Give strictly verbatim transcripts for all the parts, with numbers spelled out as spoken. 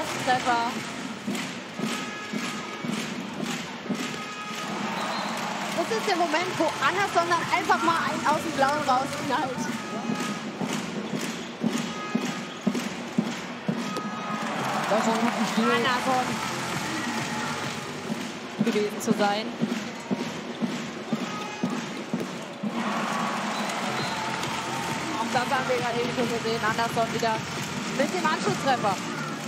ersten Treffer. Das ist der Moment, wo Anderson dann einfach mal einen aus dem Blauen rausknallt. Das ist gut gespielt. Anderson gewesen zu sein. Auch das haben wir gerade eben schon gesehen. Anderson wieder mit dem Anschlusstreffer.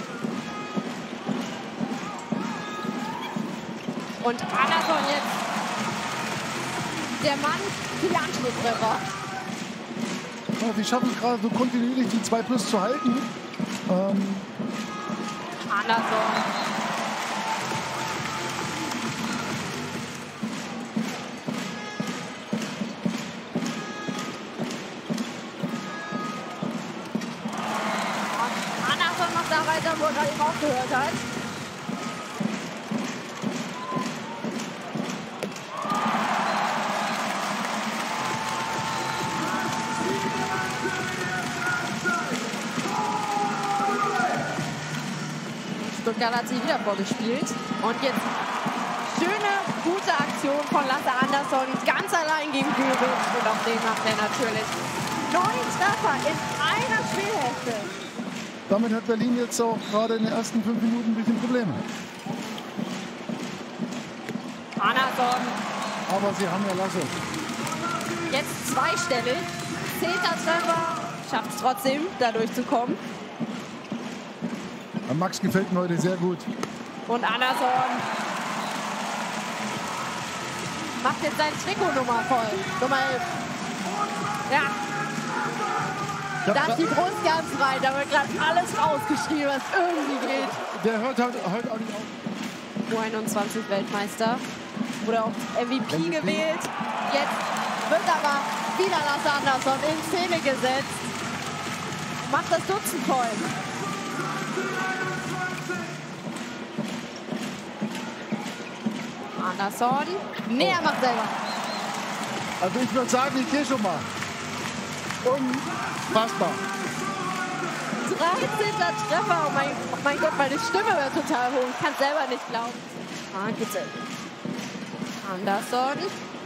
Und Anderson jetzt der Mann für die Anschlusstreffer. Ja, sie schaffen es gerade so kontinuierlich, die zwei plus zu halten. Ähm, Anderson. Und Anderson macht da weiter, wo er gerade eben aufgehört hat. Stuttgart hat sich wieder vorgespielt. Und jetzt schöne, gute Aktion von Lasse Anderson. Ganz allein gegen Göbel. Und auch den macht er natürlich. Neun Treffer in einer Spielhälfte. damit hat Berlin jetzt auch gerade in den ersten fünf Minuten ein bisschen Probleme. Anderson. Aber sie haben ja Lasse. Jetzt zweistellig. Zehnter Treffer. Schafft es trotzdem, da durchzukommen. Max gefällt mir heute sehr gut. Und Anderson macht jetzt seine Trikotnummer voll. Nummer elf. Ja. Da ist die Brust ganz rein. Da wird gerade alles rausgeschrieben, was irgendwie geht. Der hört halt, halt auch nicht auf. U einundzwanzig Weltmeister. Wurde auch M V P, M V P gewählt. Jetzt wird aber wieder Lasse Anderson in Szene gesetzt. Macht das Dutzend voll. Anderson. Nee, er macht selber. Also ich würde sagen, ich gehe schon mal. Unfassbar. dreizehnter Treffer. Oh mein, oh mein Gott, meine Stimme wird total hoch. Ich kann es selber nicht glauben. Ah, bitte. Anderson.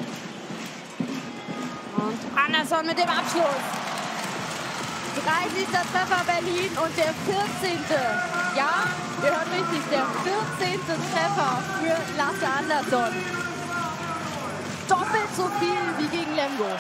Und Anderson mit dem Abschluss. dreißigster Treffer Berlin und der vierzehnte. Ja, ihr hört richtig, der vierzehnte Treffer für Lasse Anderson. Doppelt so viel wie gegen Lemgo.